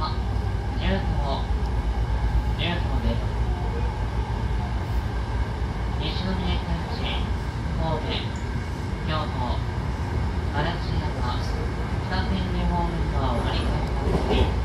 様、入島です。西宮北口、神戸、京都、嵐山、北千住方面はお乗り換えください。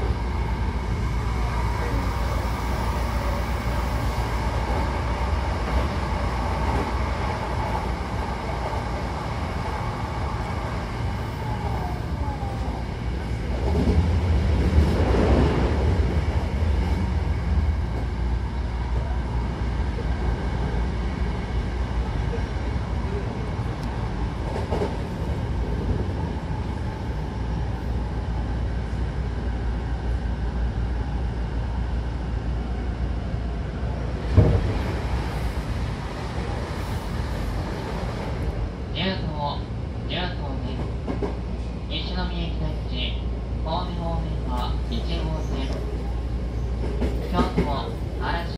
入島です。西宮北口、神戸方面は1号線、京都、嵐